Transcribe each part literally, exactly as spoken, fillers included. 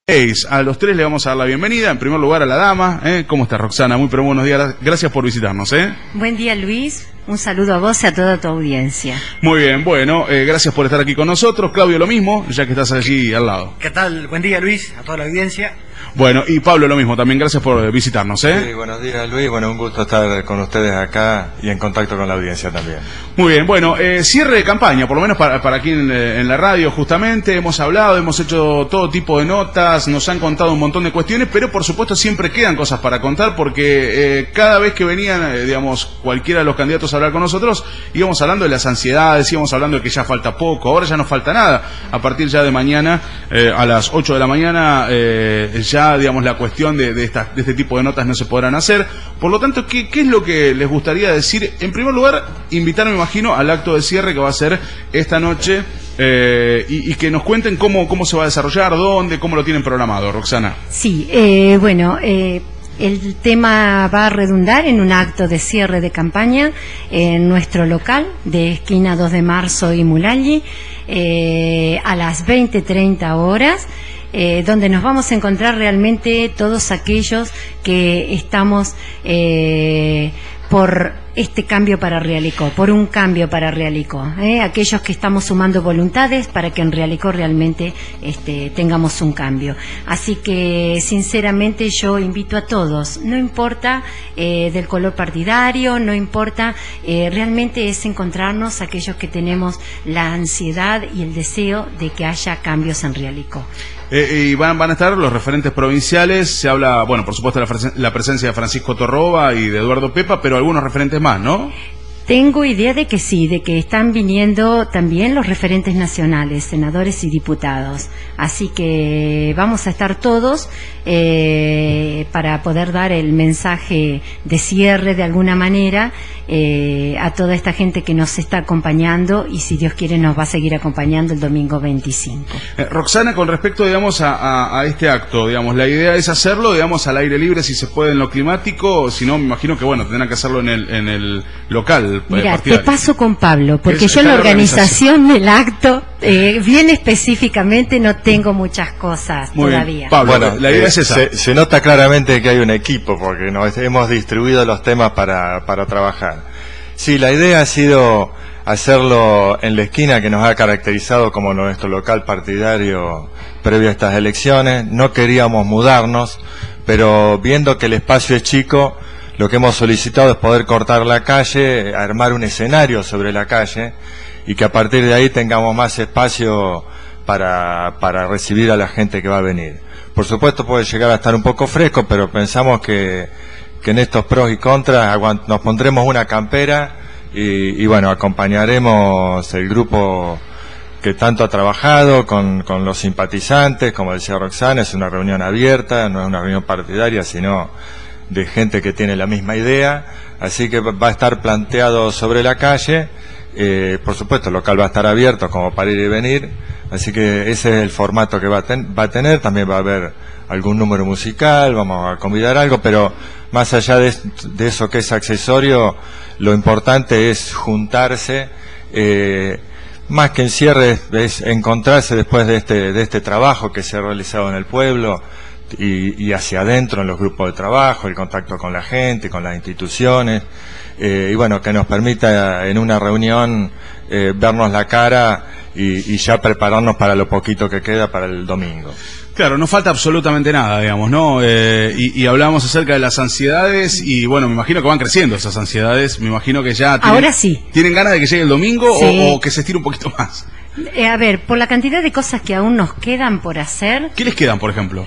A los tres le vamos a dar la bienvenida. En primer lugar a la dama, ¿eh? ¿Cómo está, Roxana? Muy pero buenos días, gracias por visitarnos, ¿eh? Buen día, Luis, un saludo a vos y a toda tu audiencia. Muy bien, bueno, eh, gracias por estar aquí con nosotros. Claudio, lo mismo, ya que estás allí al lado. ¿Qué tal? Buen día, Luis, a toda la audiencia. Bueno, y Pablo, lo mismo, también gracias por visitarnos, ¿eh? Sí, buenos días, Luis, bueno, un gusto estar con ustedes acá y en contacto con la audiencia también. Muy bien, bueno, eh, cierre de campaña, por lo menos para, para aquí en, en la radio, justamente, hemos hablado, hemos hecho todo tipo de notas, nos han contado un montón de cuestiones, pero por supuesto siempre quedan cosas para contar, porque eh, cada vez que venían, eh, digamos, cualquiera de los candidatos a hablar con nosotros, íbamos hablando de las ansiedades, íbamos hablando de que ya falta poco, ahora ya no falta nada, a partir ya de mañana, eh, a las ocho de la mañana, eh, ya, digamos, la cuestión de, de, esta, de este tipo de notas no se podrán hacer. Por lo tanto, ¿qué, qué es lo que les gustaría decir? En primer lugar, invitar, me imagino, al acto de cierre que va a ser esta noche, eh, y, y que nos cuenten cómo, cómo se va a desarrollar, dónde, cómo lo tienen programado, Roxana. Sí, eh, bueno, eh, el tema va a redundar en un acto de cierre de campaña en nuestro local de esquina dos de marzo y Mulalli, eh, a las veinte treinta horas. Eh, donde nos vamos a encontrar realmente todos aquellos que estamos eh, por este cambio para Realicó, por un cambio para Realicó, ¿eh? Aquellos que estamos sumando voluntades para que en Realicó realmente este, tengamos un cambio. Así que sinceramente yo invito a todos, no importa eh, del color partidario, no importa, eh, realmente es encontrarnos aquellos que tenemos la ansiedad y el deseo de que haya cambios en Realicó. Eh, y van, van a estar los referentes provinciales, se habla, bueno, por supuesto la, la presencia de Francisco Torroba y de Eduardo Pepa, pero algunos referentes más, ¿no? Tengo idea de que sí, de que están viniendo también los referentes nacionales, senadores y diputados. Así que vamos a estar todos eh, para poder dar el mensaje de cierre de alguna manera eh, a toda esta gente que nos está acompañando y si Dios quiere nos va a seguir acompañando el domingo veinticinco. Eh, Roxana, con respecto, digamos, a, a, a este acto, digamos, la idea es hacerlo, digamos, al aire libre si se puede en lo climático, si no, me imagino que, bueno, tendrán que hacerlo en el, en el local. Mira, te paso con Pablo, porque es, yo en la organización, organización del acto, eh, bien específicamente, no tengo muchas cosas Muy todavía. Bien. Pablo, bueno, la idea eh, es esa. Se, se nota claramente que hay un equipo, porque nos hemos distribuido los temas para, para trabajar. Sí, la idea ha sido hacerlo en la esquina que nos ha caracterizado como nuestro local partidario previo a estas elecciones. No queríamos mudarnos, pero viendo que el espacio es chico, lo que hemos solicitado es poder cortar la calle, armar un escenario sobre la calle y que a partir de ahí tengamos más espacio para, para recibir a la gente que va a venir. Por supuesto puede llegar a estar un poco fresco, pero pensamos que, que en estos pros y contras nos pondremos una campera y, y bueno, acompañaremos el grupo que tanto ha trabajado con, con los simpatizantes, como decía Roxana, es una reunión abierta, no es una reunión partidaria, sino de gente que tiene la misma idea, así que va a estar planteado sobre la calle, eh, por supuesto el local va a estar abierto como para ir y venir, así que ese es el formato que va a, ten, va a tener, también va a haber algún número musical, vamos a convidar algo, pero más allá de, de eso que es accesorio, lo importante es juntarse, eh, más que en cierre es, es encontrarse después de este, de este trabajo que se ha realizado en el pueblo, Y, y hacia adentro en los grupos de trabajo, el contacto con la gente, con las instituciones, eh, y bueno, que nos permita en una reunión eh, vernos la cara y, y ya prepararnos para lo poquito que queda para el domingo. Claro, no falta absolutamente nada, digamos, ¿no? Eh, y, y hablábamos acerca de las ansiedades y bueno, me imagino que van creciendo esas ansiedades, me imagino que ya tienen, ahora sí. ¿Tienen ganas de que llegue el domingo sí. o, o que se estire un poquito más? Eh, a ver, por la cantidad de cosas que aún nos quedan por hacer. ¿Qué les quedan, por ejemplo?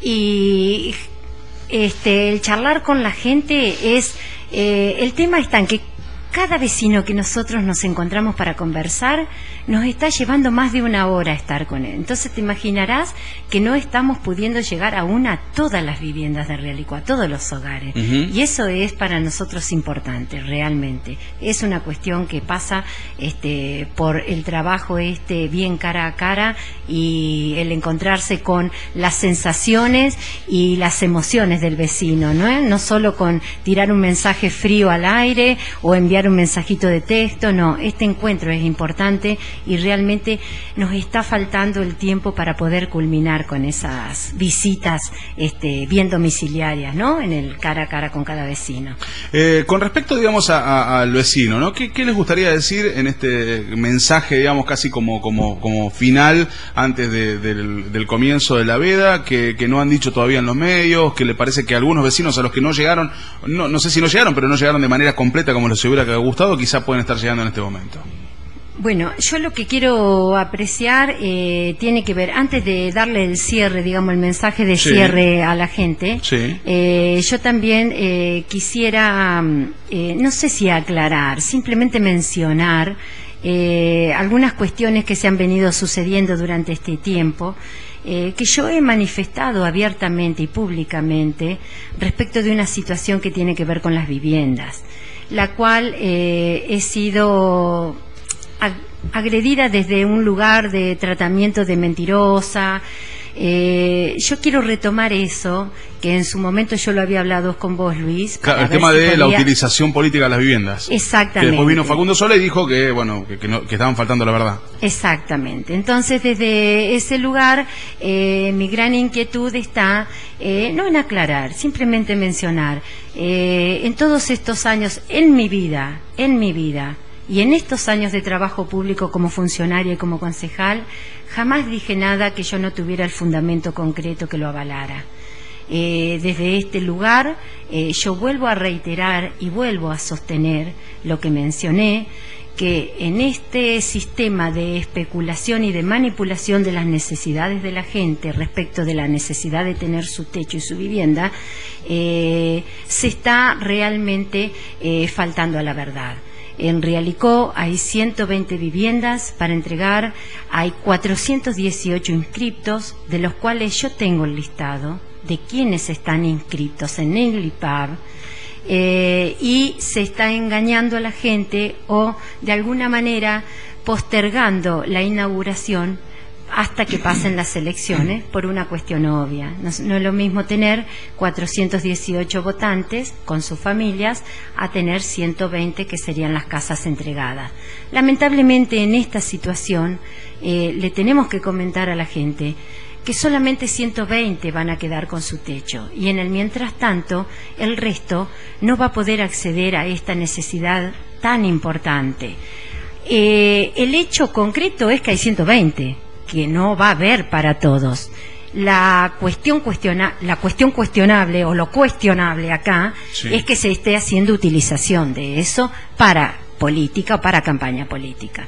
Y este el charlar con la gente es eh, el tema está en que cada vecino que nosotros nos encontramos para conversar nos está llevando más de una hora a estar con él. Entonces te imaginarás que no estamos pudiendo llegar aún a todas las viviendas de Realicó, a todos los hogares. Uh-huh. Y eso es para nosotros importante, realmente. Es una cuestión que pasa este, por el trabajo este bien cara a cara y el encontrarse con las sensaciones y las emociones del vecino, ¿no? No solo con tirar un mensaje frío al aire o enviar enviar un mensajito de texto, no, este encuentro es importante y realmente nos está faltando el tiempo para poder culminar con esas visitas este, bien domiciliarias, ¿no? En el cara a cara con cada vecino. Eh, con respecto, digamos, a, a, al vecino, ¿no? ¿Qué, ¿Qué les gustaría decir en este mensaje, digamos, casi como, como, como final antes de, del, del comienzo de la veda, que, que no han dicho todavía en los medios, que le parece que algunos vecinos a los que no llegaron, no, no sé si no llegaron, pero no llegaron de manera completa como les hubiera gustado, quizás pueden estar llegando en este momento? Bueno, yo lo que quiero apreciar eh, tiene que ver, antes de darle el cierre, digamos, el mensaje de sí. cierre a la gente, sí. eh, yo también eh, quisiera, eh, no sé si aclarar, simplemente mencionar eh, algunas cuestiones que se han venido sucediendo durante este tiempo, eh, que yo he manifestado abiertamente y públicamente respecto de una situación que tiene que ver con las viviendas, la cual eh, he sido agredida desde un lugar de tratamiento de mentirosa. Eh, yo quiero retomar eso, que en su momento yo lo había hablado con vos, Luis. Claro, el tema si de podía... la utilización política de las viviendas. Exactamente. Que después vino Facundo Sola y dijo que, bueno, que, que, no, que estaban faltando la verdad. Exactamente. Entonces, desde ese lugar, eh, mi gran inquietud está, eh, no en aclarar, simplemente mencionar, eh, en todos estos años, en mi vida, en mi vida, y en estos años de trabajo público como funcionaria y como concejal, jamás dije nada que yo no tuviera el fundamento concreto que lo avalara. Eh, desde este lugar eh, yo vuelvo a reiterar y vuelvo a sostener lo que mencioné, que en este sistema de especulación y de manipulación de las necesidades de la gente respecto de la necesidad de tener su techo y su vivienda, eh, se está realmente eh, faltando a la verdad. En Realicó hay ciento veinte viviendas para entregar, hay cuatrocientos dieciocho inscriptos, de los cuales yo tengo el listado de quienes están inscritos en el I P A B, eh, y se está engañando a la gente o de alguna manera postergando la inauguración hasta que pasen las elecciones, por una cuestión obvia. No, no es lo mismo tener cuatrocientos dieciocho votantes con sus familias a tener ciento veinte que serían las casas entregadas. Lamentablemente en esta situación eh, le tenemos que comentar a la gente que solamente ciento veinte van a quedar con su techo y en el mientras tanto el resto no va a poder acceder a esta necesidad tan importante. Eh, el hecho concreto es que hay ciento veinte, que no va a haber para todos. La cuestión, cuestiona, la cuestión cuestionable o lo cuestionable acá sí. es que se esté haciendo utilización de eso para política o para campaña política.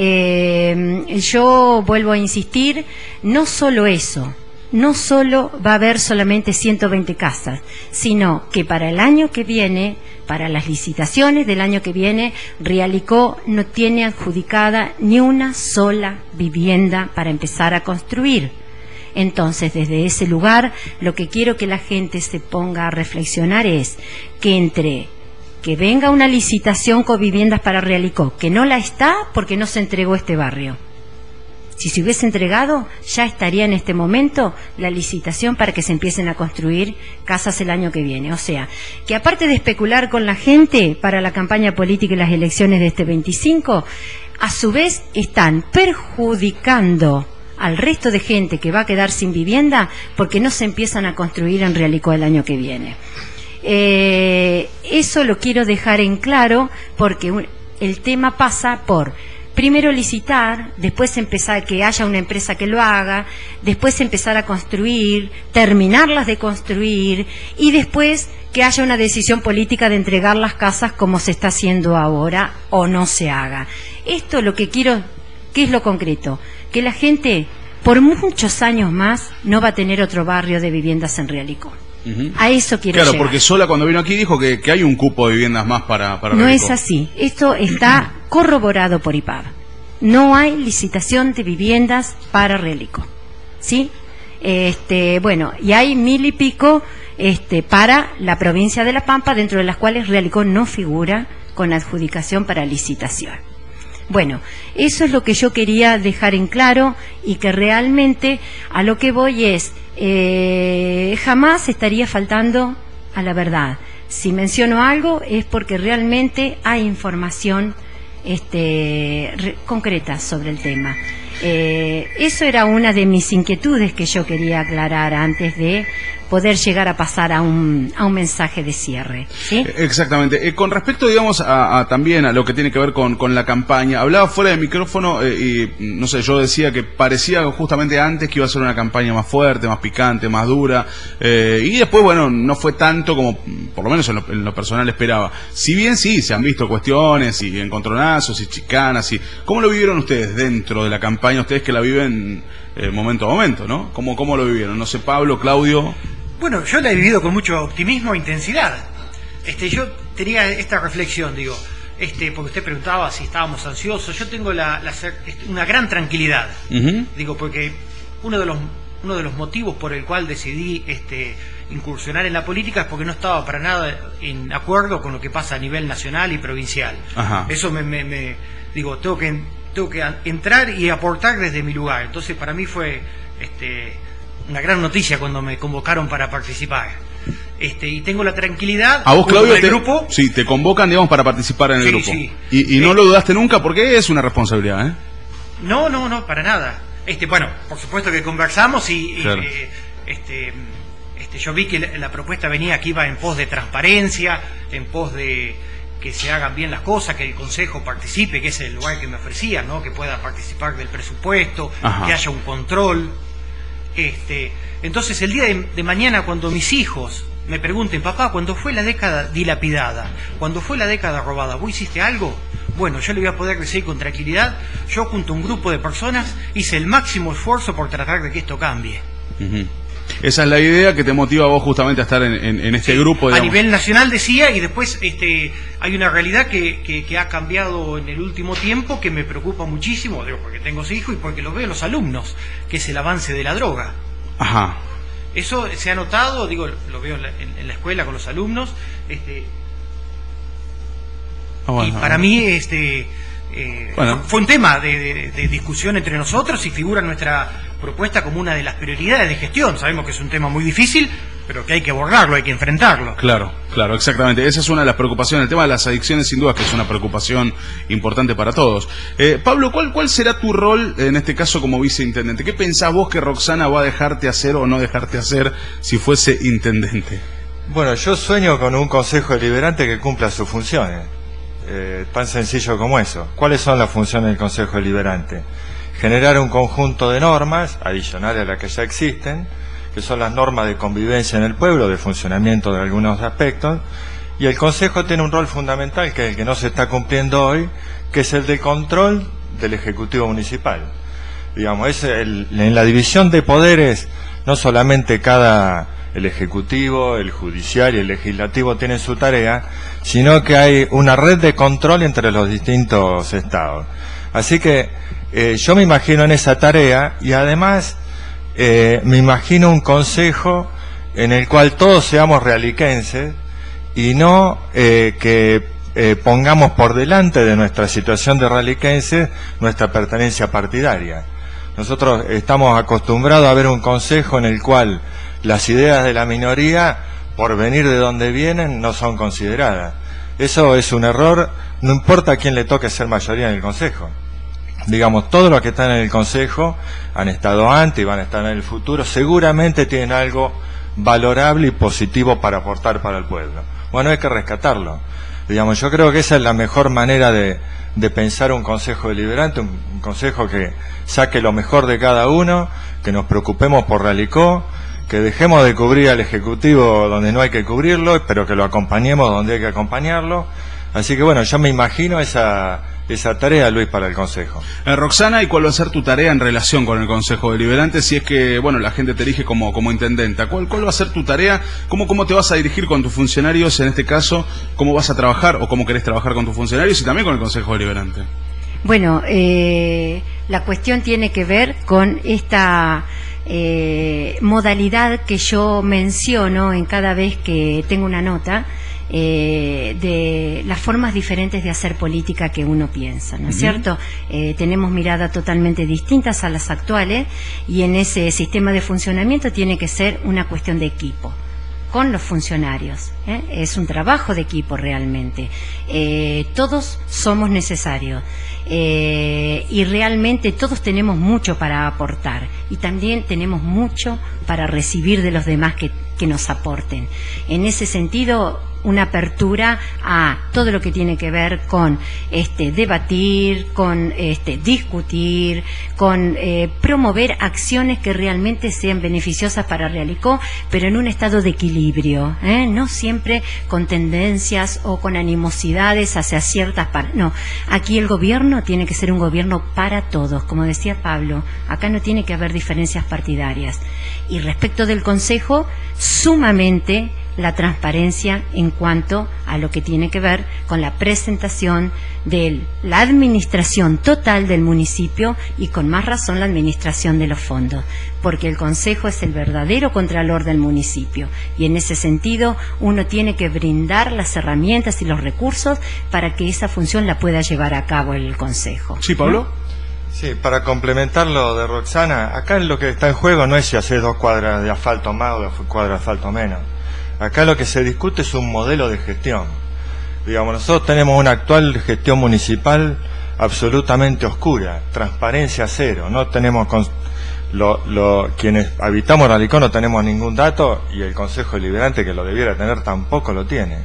Eh, yo vuelvo a insistir, no solo eso, no solo va a haber solamente ciento veinte casas, sino que para el año que viene, para las licitaciones del año que viene, Realicó no tiene adjudicada ni una sola vivienda para empezar a construir. Entonces, desde ese lugar, lo que quiero que la gente se ponga a reflexionar es que entre que venga una licitación con viviendas para Realicó, que no la está porque no se entregó este barrio. Si se hubiese entregado, ya estaría en este momento la licitación para que se empiecen a construir casas el año que viene. O sea, que aparte de especular con la gente para la campaña política y las elecciones de este veinticinco, a su vez están perjudicando al resto de gente que va a quedar sin vivienda porque no se empiezan a construir en Realicó el año que viene. Eh, eso lo quiero dejar en claro porque un, el tema pasa por primero licitar, después empezar que haya una empresa que lo haga, después empezar a construir, terminarlas de construir y después que haya una decisión política de entregar las casas como se está haciendo ahora o no se haga. Esto lo que quiero, ¿qué es lo concreto? Que la gente por muchos años más no va a tener otro barrio de viviendas en Realicó. Uh-huh. A eso quiero Claro, llegar. porque Sola cuando vino aquí dijo que, que hay un cupo de viviendas más para, para No Realicó. es así. Esto está corroborado por I P A B. No hay licitación de viviendas para Realicó. ¿Sí? Este, bueno, y hay mil y pico este, para la provincia de La Pampa, dentro de las cuales Realicó no figura con adjudicación para licitación. Bueno, eso es lo que yo quería dejar en claro y que realmente a lo que voy es, eh, jamás estaría faltando a la verdad. Si menciono algo es porque realmente hay información este, re, concreta sobre el tema. Eh, eso era una de mis inquietudes que yo quería aclarar antes de poder llegar a pasar a un, a un mensaje de cierre, ¿sí? Exactamente. Eh, con respecto, digamos, a, a también a lo que tiene que ver con, con la campaña, hablaba fuera de micrófono eh, y, no sé, yo decía que parecía justamente antes que iba a ser una campaña más fuerte, más picante, más dura, eh, y después, bueno, no fue tanto como, por lo menos en lo, en lo personal, esperaba. Si bien sí, se han visto cuestiones y encontronazos y chicanas, y ¿cómo lo vivieron ustedes dentro de la campaña? Ustedes que la viven eh, momento a momento, ¿no? ¿Cómo, cómo lo vivieron? No sé, Pablo, Claudio... Bueno, yo la he vivido con mucho optimismo e intensidad. Este, yo tenía esta reflexión, digo, este, porque usted preguntaba si estábamos ansiosos. Yo tengo la, la, una gran tranquilidad, uh-huh. digo, porque uno de los uno de los motivos por el cual decidí este, incursionar en la política es porque no estaba para nada en acuerdo con lo que pasa a nivel nacional y provincial. Ajá. Eso me, me, me digo, tengo que tengo que entrar y aportar desde mi lugar. Entonces, para mí fue este una gran noticia cuando me convocaron para participar. Este, y tengo la tranquilidad. ¿A vos, Claudio, te, grupo? Sí, te convocan, digamos, para participar en el sí, grupo? Sí. ¿Y, y no eh, lo dudaste nunca? Porque es una responsabilidad, ¿eh? No, no, no, para nada. Este, bueno, por supuesto que conversamos y, claro. y eh, este, este, yo vi que la, la propuesta venía que iba en pos de transparencia, en pos de que se hagan bien las cosas, que el Consejo participe, que es el lugar que me ofrecía, ¿no? Que pueda participar del presupuesto, Ajá. que haya un control. Este, entonces el día de, de mañana cuando mis hijos me pregunten, papá, cuando fue la década dilapidada, cuando fue la década robada, ¿vos hiciste algo? Bueno, yo le voy a poder decir con tranquilidad, yo junto a un grupo de personas hice el máximo esfuerzo por tratar de que esto cambie. Uh-huh. Esa es la idea que te motiva a vos justamente a estar en, en, en este sí, grupo, digamos. A nivel nacional decía, y después este, hay una realidad que, que, que ha cambiado en el último tiempo que me preocupa muchísimo, digo, porque tengo hijos y porque lo veo en los alumnos, que es el avance de la droga. Ajá. Eso se ha notado, digo, lo veo en la, en, en la escuela con los alumnos, este, oh, bueno, y para bueno. mí este, eh, bueno. fue un tema de, de, de discusión entre nosotros y figura nuestra propuesta como una de las prioridades de gestión. Sabemos que es un tema muy difícil, pero que hay que abordarlo, hay que enfrentarlo. Claro, claro, exactamente. Esa es una de las preocupaciones. El tema de las adicciones, sin duda, que es una preocupación importante para todos. Eh, Pablo, ¿cuál, ¿cuál será tu rol en este caso como viceintendente? ¿Qué pensás vos que Roxana va a dejarte hacer o no dejarte hacer si fuese intendente? Bueno, yo sueño con un consejo deliberante que cumpla sus funciones. Eh, tan sencillo como eso. ¿Cuáles son las funciones del consejo deliberante? Generar un conjunto de normas adicionales a las que ya existen, que son las normas de convivencia en el pueblo, de funcionamiento de algunos aspectos, y el Consejo tiene un rol fundamental, que es el que no se está cumpliendo hoy, que es el de control del Ejecutivo Municipal. Digamos, es el, en la división de poderes, no solamente cada, el Ejecutivo, el Judicial y el Legislativo tienen su tarea, sino que hay una red de control entre los distintos estados. Así que eh, yo me imagino en esa tarea y además eh, me imagino un consejo en el cual todos seamos realiquenses y no eh, que eh, pongamos por delante de nuestra situación de realiquenses nuestra pertenencia partidaria. Nosotros estamos acostumbrados a ver un consejo en el cual las ideas de la minoría, por venir de donde vienen, no son consideradas. Eso es un error, no importa a quién le toque ser mayoría en el Consejo. Digamos, todos los que están en el Consejo han estado antes y van a estar en el futuro, seguramente tienen algo valorable y positivo para aportar para el pueblo. Bueno, hay que rescatarlo. Digamos, yo creo que esa es la mejor manera de, de pensar un Consejo deliberante, un, un Consejo que saque lo mejor de cada uno, que nos preocupemos por Realicó, que dejemos de cubrir al Ejecutivo donde no hay que cubrirlo, pero que lo acompañemos donde hay que acompañarlo. Así que bueno, yo me imagino esa, esa tarea, Luis, para el Consejo. Eh, Roxana, ¿y cuál va a ser tu tarea en relación con el Consejo Deliberante si es que, bueno, la gente te elige como, como intendenta? ¿Cuál, ¿Cuál va a ser tu tarea? ¿Cómo, ¿Cómo te vas a dirigir con tus funcionarios en este caso? ¿Cómo vas a trabajar o cómo querés trabajar con tus funcionarios y también con el Consejo Deliberante? Bueno, eh, la cuestión tiene que ver con esta eh, modalidad que yo menciono en cada vez que tengo una nota, eh, de las formas diferentes de hacer política que uno piensa, ¿no es uh-huh. cierto? Eh, tenemos miradas totalmente distintas a las actuales y en ese sistema de funcionamiento tiene que ser una cuestión de equipo. con los funcionarios, ¿eh? Es un trabajo de equipo realmente. Eh, todos somos necesarios eh, y realmente todos tenemos mucho para aportar y también tenemos mucho para recibir de los demás que, que nos aporten. En ese sentido, una apertura a todo lo que tiene que ver con este debatir, con este discutir, con eh, promover acciones que realmente sean beneficiosas para Realicó, pero en un estado de equilibrio, ¿eh? No siempre con tendencias o con animosidades hacia ciertas partes. No, aquí el gobierno tiene que ser un gobierno para todos, como decía Pablo, acá no tiene que haber diferencias partidarias. Y respecto del Consejo, sumamente la transparencia en cuanto a lo que tiene que ver con la presentación de la administración total del municipio y con más razón la administración de los fondos, porque el Consejo es el verdadero contralor del municipio y en ese sentido uno tiene que brindar las herramientas y los recursos para que esa función la pueda llevar a cabo el Consejo. Sí, Pablo. Sí, para complementar lo de Roxana, acá lo que está en juego no es si hacer dos cuadras de asfalto más o dos cuadras de asfalto menos. Acá lo que se discute es un modelo de gestión. Digamos, nosotros tenemos una actual gestión municipal absolutamente oscura, transparencia cero. No tenemos con, lo, lo, quienes habitamos Realicó no tenemos ningún dato y el Consejo Deliberante, que lo debiera tener, tampoco lo tiene.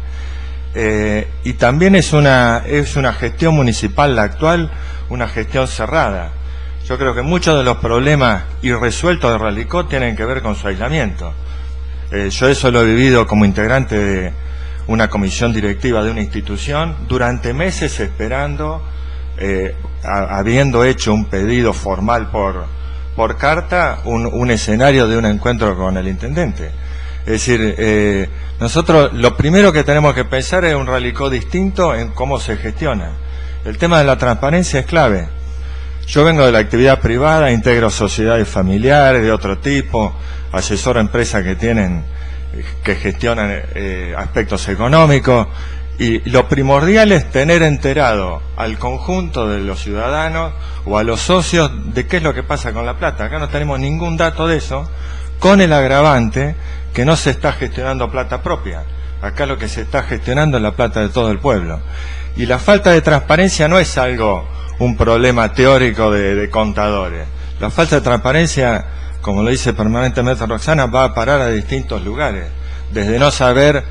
Eh, y también es una es una gestión municipal la actual, una gestión cerrada. Yo creo que muchos de los problemas irresueltos de Realicó tienen que ver con su aislamiento. Eh, yo eso lo he vivido como integrante de una comisión directiva de una institución durante meses esperando, eh, a, habiendo hecho un pedido formal por, por carta, un, un escenario de un encuentro con el intendente. Es decir, eh, nosotros lo primero que tenemos que pensar es un Realicó distinto en cómo se gestiona. El tema de la transparencia es clave. Yo vengo de la actividad privada, integro sociedades familiares de otro tipo, asesoro a empresas que tienen, que gestionan eh, aspectos económicos, y lo primordial es tener enterado al conjunto de los ciudadanos o a los socios de qué es lo que pasa con la plata. Acá no tenemos ningún dato de eso, con el agravante que no se está gestionando plata propia. Acá lo que se está gestionando es la plata de todo el pueblo. Y la falta de transparencia no es algo, un problema teórico de, de contadores. La falta de transparencia, como lo dice permanentemente Roxana, va a parar a distintos lugares. Desde no saber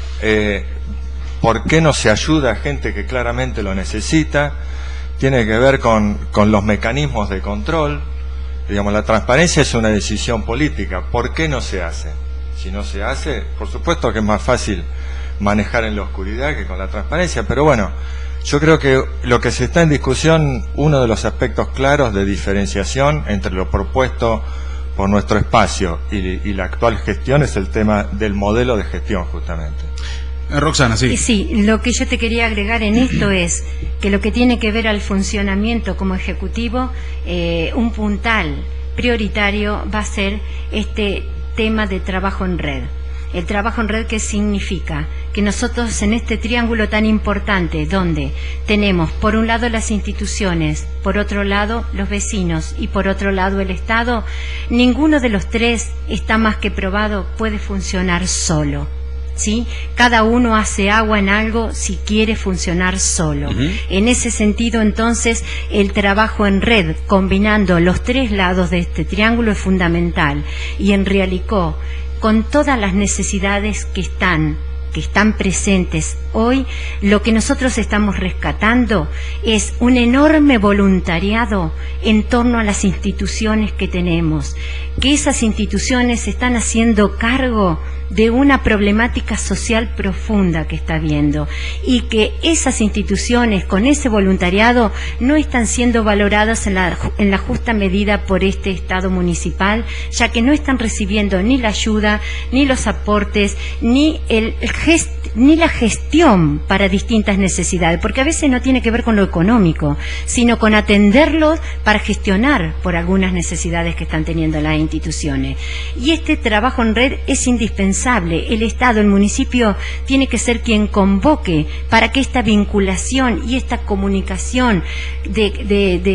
eh, por qué no se ayuda a gente que claramente lo necesita, tiene que ver con, con los mecanismos de control. Digamos, la transparencia es una decisión política. ¿Por qué no se hace? Si no se hace, por supuesto que es más fácil manejar en la oscuridad que con la transparencia, pero bueno, yo creo que lo que se está en discusión, uno de los aspectos claros de diferenciación entre lo propuesto por nuestro espacio y, y la actual gestión es el tema del modelo de gestión, justamente. Eh, Roxana, sí. Sí, lo que yo te quería agregar en esto es que lo que tiene que ver al funcionamiento como ejecutivo, eh, un puntal prioritario va a ser este tema de trabajo en red. El trabajo en red, ¿qué significa? Que nosotros en este triángulo tan importante, donde tenemos por un lado las instituciones, por otro lado los vecinos y por otro lado el Estado, ninguno de los tres está más que probado, puede funcionar solo. ¿Sí? Cada uno hace agua en algo si quiere funcionar solo. Uh-huh. En ese sentido, entonces, el trabajo en red, combinando los tres lados de este triángulo, es fundamental. Y en Realicó, con todas las necesidades que están, que están presentes hoy, lo que nosotros estamos rescatando es un enorme voluntariado en torno a las instituciones que tenemos, que esas instituciones se están haciendo cargo de una problemática social profunda que está habiendo y que esas instituciones con ese voluntariado no están siendo valoradas en la, en la justa medida por este Estado municipal, ya que no están recibiendo ni la ayuda, ni los aportes, ni, el gest, ni la gestión para distintas necesidades, porque a veces no tiene que ver con lo económico, sino con atenderlos para gestionar por algunas necesidades que están teniendo las instituciones. Y este trabajo en red es indispensable. El Estado, el municipio, tiene que ser quien convoque para que esta vinculación y esta comunicación de, de, de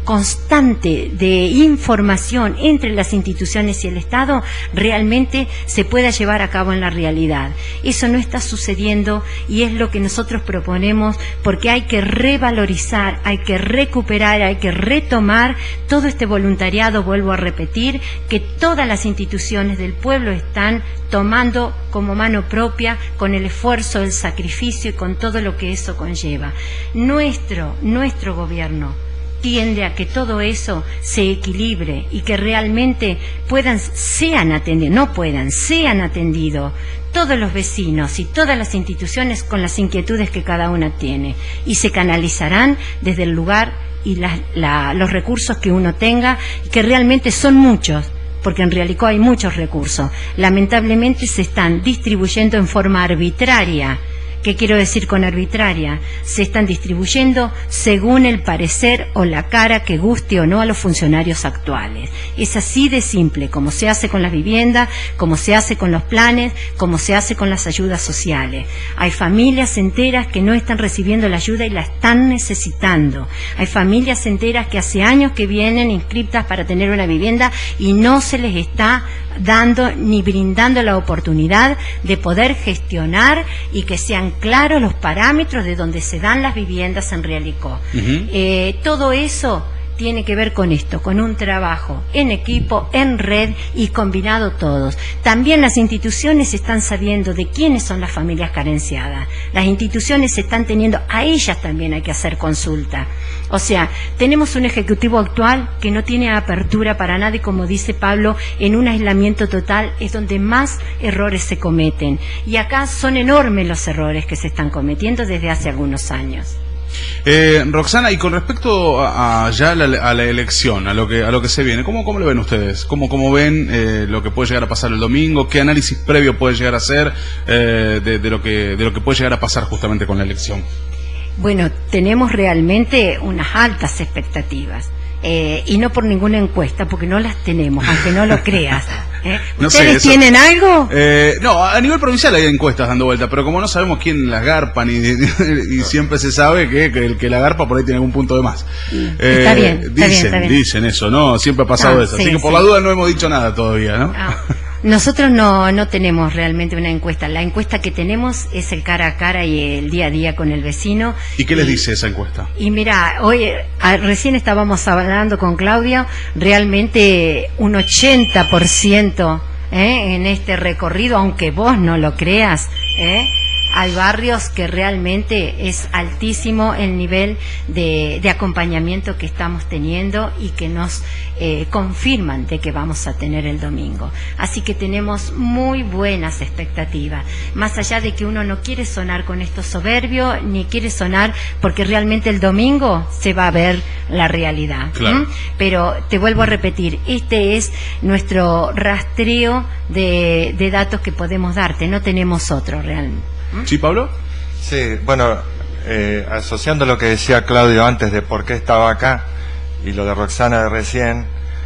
constante de información entre las instituciones y el Estado realmente se pueda llevar a cabo en la realidad. Eso no está sucediendo y es lo que nosotros proponemos, porque hay que revalorizar, hay que recuperar, hay que retomar todo este voluntariado, vuelvo a repetir, que todas las instituciones del pueblo están tomando como mano propia, con el esfuerzo, el sacrificio y con todo lo que eso conlleva. Nuestro, nuestro gobierno tiende a que todo eso se equilibre y que realmente puedan, sean atendidos, no puedan, sean atendidos todos los vecinos y todas las instituciones con las inquietudes que cada una tiene, y se canalizarán desde el lugar y la, la, los recursos que uno tenga, que realmente son muchos, porque en Realicó hay muchos recursos. Lamentablemente se están distribuyendo en forma arbitraria. ¿Qué quiero decir con arbitraria? Se están distribuyendo según el parecer o la cara que guste o no a los funcionarios actuales. Es así de simple, como se hace con las viviendas, como se hace con los planes, como se hace con las ayudas sociales. Hay familias enteras que no están recibiendo la ayuda y la están necesitando. Hay familias enteras que hace años que vienen inscritas para tener una vivienda y no se les está dando ni brindando la oportunidad de poder gestionar y que sean claros los parámetros de donde se dan las viviendas en Realicó. Uh-huh. eh, todo eso tiene que ver con esto, con un trabajo en equipo, en red y combinado todos. También las instituciones están sabiendo de quiénes son las familias carenciadas. Las instituciones están teniendo, a ellas también hay que hacer consulta. O sea, tenemos un ejecutivo actual que no tiene apertura para nada y, como dice Pablo, en un aislamiento total es donde más errores se cometen. Y acá son enormes los errores que se están cometiendo desde hace algunos años. Eh, Roxana, y con respecto a, a ya a la, a la elección, a lo que a lo que se viene, ¿cómo, cómo lo ven ustedes? ¿Cómo, cómo ven eh, lo que puede llegar a pasar el domingo? ¿Qué análisis previo puede llegar a hacer eh, de, de lo que de lo que puede llegar a pasar justamente con la elección? Bueno, tenemos realmente unas altas expectativas. Eh, y no por ninguna encuesta, porque no las tenemos, aunque no lo creas. ¿eh? No ¿Ustedes sé, tienen algo? Eh, no, a nivel provincial hay encuestas dando vuelta, pero como no sabemos quién las garpan y, y, y siempre se sabe que, que el que la garpa por ahí tiene algún punto de más. Eh, está bien, está dicen, bien, está bien. Dicen eso, ¿no? Siempre ha pasado ah, eso. Sí, Así que por sí. la duda no hemos dicho nada todavía, ¿no? Ah. Nosotros no, no tenemos realmente una encuesta. La encuesta que tenemos es el cara a cara y el día a día con el vecino. ¿Y qué y, les dice esa encuesta? Y mira, hoy a, recién estábamos hablando con Claudio, realmente un ochenta por ciento ¿eh? en este recorrido, aunque vos no lo creas, ¿eh? hay barrios que realmente es altísimo el nivel de, de acompañamiento que estamos teniendo y que nos eh, confirman de que vamos a tener el domingo. Así que tenemos muy buenas expectativas, más allá de que uno no quiere sonar con esto soberbio, ni quiere sonar porque realmente el domingo se va a ver la realidad. Claro. ¿Mm? Pero te vuelvo a repetir, este es nuestro rastreo de, de datos que podemos darte, no tenemos otro realmente. ¿Sí, Pablo? Sí, bueno, eh, asociando lo que decía Claudio antes de por qué estaba acá y lo de Roxana de recién,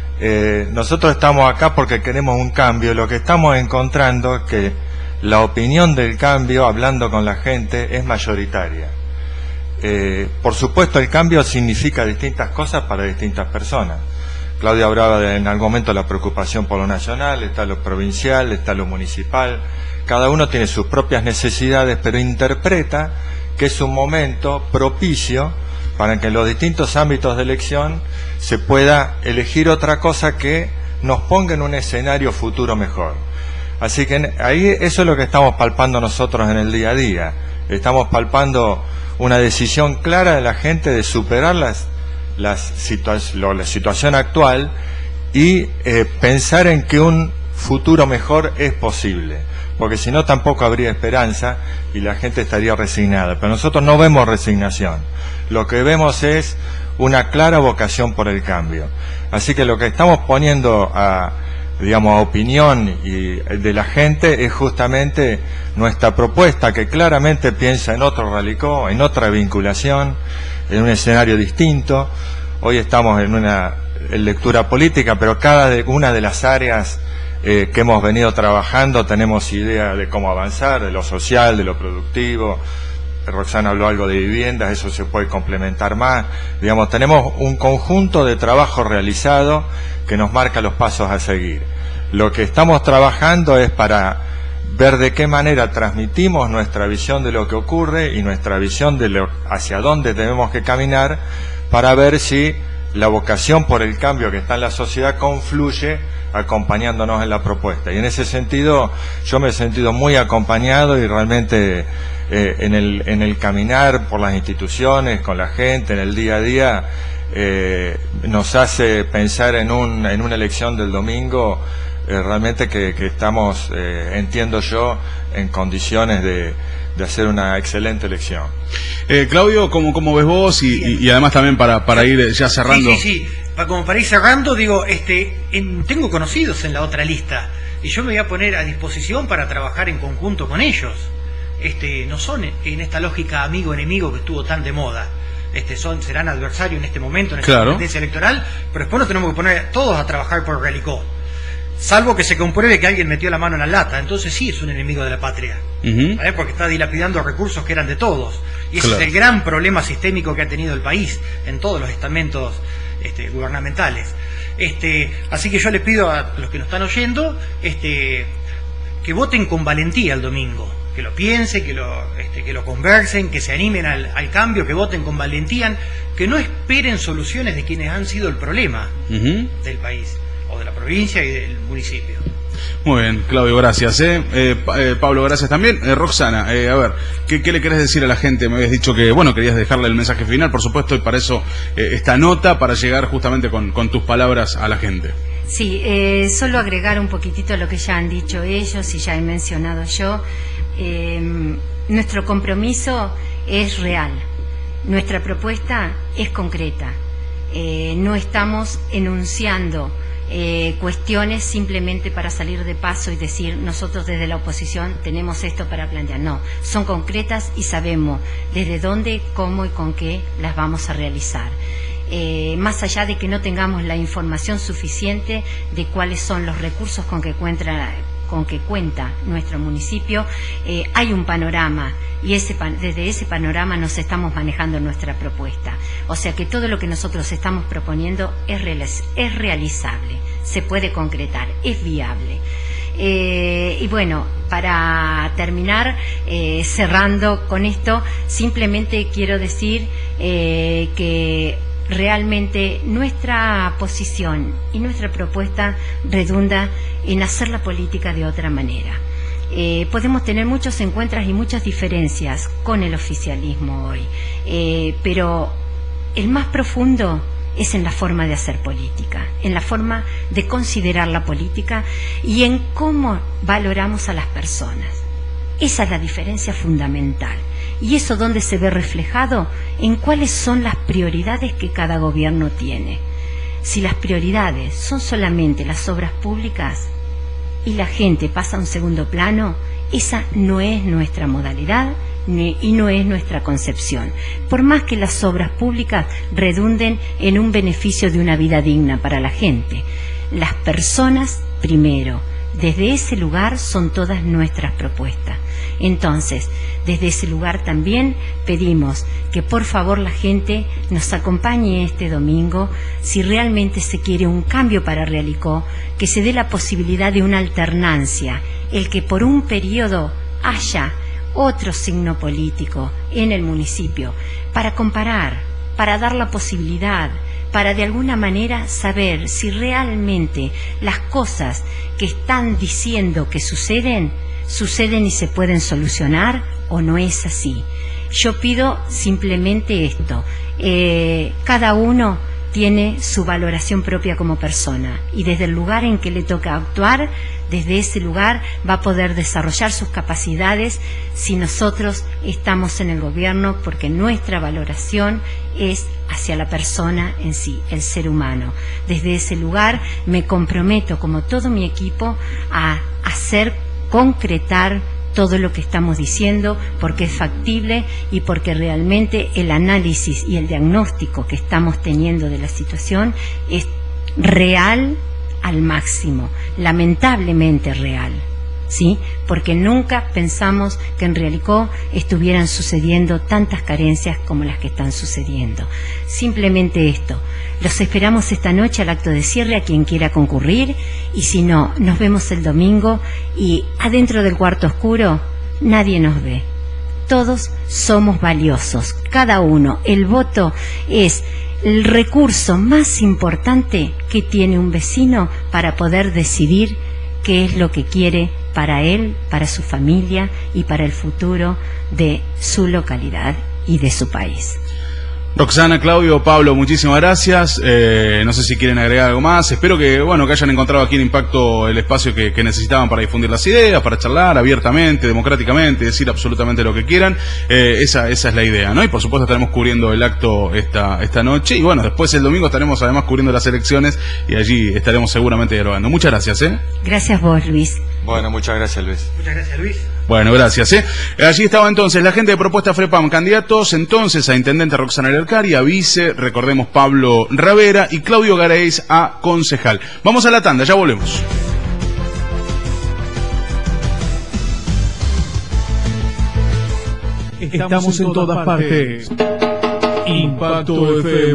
eh, nosotros estamos acá porque queremos un cambio. Lo que estamos encontrando es que la opinión del cambio, hablando con la gente, es mayoritaria. Eh, por supuesto, el cambio significa distintas cosas para distintas personas. Claudio hablaba de, en algún momento, la preocupación por lo nacional, está lo provincial, está lo municipal. Cada uno tiene sus propias necesidades, pero interpreta que es un momento propicio para que en los distintos ámbitos de elección se pueda elegir otra cosa que nos ponga en un escenario futuro mejor. Así que ahí eso es lo que estamos palpando nosotros en el día a día. Estamos palpando una decisión clara de la gente de superar las, las situa- lo, la situación actual y eh, pensar en que un futuro mejor es posible. Porque si no tampoco habría esperanza y la gente estaría resignada. Pero nosotros no vemos resignación. Lo que vemos es una clara vocación por el cambio. Así que lo que estamos poniendo a, digamos, a opinión y de la gente es justamente nuestra propuesta, que claramente piensa en otro Realicó, en otra vinculación, en un escenario distinto. Hoy estamos en una en lectura política, pero cada de, una de las áreas Eh, que hemos venido trabajando, tenemos idea de cómo avanzar, de lo social, de lo productivo, Roxana habló algo de viviendas, eso se puede complementar más. Digamos, tenemos un conjunto de trabajo realizado que nos marca los pasos a seguir. Lo que estamos trabajando es para ver de qué manera transmitimos nuestra visión de lo que ocurre y nuestra visión de lo, hacia dónde tenemos que caminar, para ver si la vocación por el cambio que está en la sociedad confluye acompañándonos en la propuesta. Y en ese sentido yo me he sentido muy acompañado y realmente eh, en, el, en el caminar por las instituciones, con la gente, en el día a día, eh, nos hace pensar en, un, en una elección del domingo eh, realmente que, que estamos, eh, entiendo yo, en condiciones de, de hacer una excelente elección. Eh, Claudio, ¿cómo, cómo ves vos? Y, y, y además también para, para ir ya cerrando. Sí, sí, sí. Pa, como para ir cerrando, digo, este, en, tengo conocidos en la otra lista y yo me voy a poner a disposición para trabajar en conjunto con ellos. Este, no son en esta lógica amigo-enemigo que estuvo tan de moda. Este, son, serán adversarios en este momento, en esta claro. tendencia electoral, pero después nos tenemos que poner todos a trabajar por Realicó. Salvo que se compruebe que alguien metió la mano en la lata, entonces sí es un enemigo de la patria. Uh-huh. ¿Vale? Porque está dilapidando recursos que eran de todos. Y ese claro. es el gran problema sistémico que ha tenido el país en todos los estamentos este, gubernamentales. Este, así que yo les pido a los que nos están oyendo este, que voten con valentía el domingo, que lo piensen, que lo, este, que lo conversen, que se animen al, al cambio, que voten con valentía, que no esperen soluciones de quienes han sido el problema uh-huh. del país, o de la provincia y del municipio. Muy bien, Claudio, gracias. ¿eh? Eh, eh, Pablo, gracias también. Eh, Roxana, eh, a ver, ¿qué, ¿qué le querés decir a la gente? Me habías dicho que, bueno, querías dejarle el mensaje final, por supuesto, y para eso eh, esta nota, para llegar justamente con, con tus palabras a la gente. Sí, eh, solo agregar un poquitito a lo que ya han dicho ellos y ya he mencionado yo. Eh, nuestro compromiso es real, nuestra propuesta es concreta. Eh, no estamos enunciando Eh, cuestiones simplemente para salir de paso y decir nosotros desde la oposición tenemos esto para plantear. No, son concretas y sabemos desde dónde, cómo y con qué las vamos a realizar. Eh, más allá de que no tengamos la información suficiente de cuáles son los recursos con que cuenta, con que cuenta nuestro municipio, eh, hay un panorama y ese pan, desde ese panorama nos estamos manejando nuestra propuesta. O sea que todo lo que nosotros estamos proponiendo es, realiz es realizable, se puede concretar, es viable. Eh, y bueno, para terminar, eh, cerrando con esto, simplemente quiero decir eh, que realmente nuestra posición y nuestra propuesta redunda en hacer la política de otra manera. Eh, podemos tener muchos encuentros y muchas diferencias con el oficialismo hoy, eh, pero el más profundo es en la forma de hacer política, en la forma de considerar la política y en cómo valoramos a las personas. Esa es la diferencia fundamental. Y eso donde se ve reflejado en cuáles son las prioridades que cada gobierno tiene. Si las prioridades son solamente las obras públicas y la gente pasa a un segundo plano, esa no es nuestra modalidad ni, y no es nuestra concepción. Por más que las obras públicas redunden en un beneficio de una vida digna para la gente, las personas primero. Desde ese lugar son todas nuestras propuestas. Entonces, desde ese lugar también pedimos que por favor la gente nos acompañe este domingo. Si realmente se quiere un cambio para Realicó, que se dé la posibilidad de una alternancia, el que por un periodo haya otro signo político en el municipio, para comparar, para dar la posibilidad, para de alguna manera saber si realmente las cosas que están diciendo que suceden, suceden y se pueden solucionar o no es así. Yo pido simplemente esto, eh, cada uno tiene su valoración propia como persona y desde el lugar en que le toca actuar, desde ese lugar va a poder desarrollar sus capacidades si nosotros estamos en el gobierno, porque nuestra valoración es hacia la persona en sí, el ser humano. Desde ese lugar me comprometo, como todo mi equipo, a hacer concretar todo lo que estamos diciendo, porque es factible y porque realmente el análisis y el diagnóstico que estamos teniendo de la situación es real al máximo, lamentablemente real. ¿sí? Porque nunca pensamos que en Realicó estuvieran sucediendo tantas carencias como las que están sucediendo. Simplemente esto. Los esperamos esta noche al acto de cierre a quien quiera concurrir, y si no, nos vemos el domingo, y adentro del cuarto oscuro nadie nos ve. Todos somos valiosos, cada uno. El voto es el recurso más importante que tiene un vecino para poder decidir qué es lo que quiere para él, para su familia y para el futuro de su localidad y de su país. Roxana, Claudio, Pablo, muchísimas gracias. Eh, no sé si quieren agregar algo más. Espero que, bueno, que hayan encontrado aquí en Impacto el espacio que, que necesitaban para difundir las ideas, para charlar abiertamente, democráticamente, decir absolutamente lo que quieran. Eh, esa, esa es la idea, ¿no? Y por supuesto estaremos cubriendo el acto esta, esta noche. Y bueno, después el domingo estaremos además cubriendo las elecciones y allí estaremos seguramente dialogando. Muchas gracias, ¿eh? Gracias vos, Luis. Bueno, muchas gracias, Luis. Muchas gracias, Luis. Bueno, gracias, ¿eh? Allí estaba entonces la gente de Propuesta FREPAM, candidatos entonces a Intendente Roxana Lercari, a Vice, recordemos Pablo Ravera, y Claudio Garaéz a Concejal. Vamos a la tanda, ya volvemos. Estamos en todas partes. Impacto F M.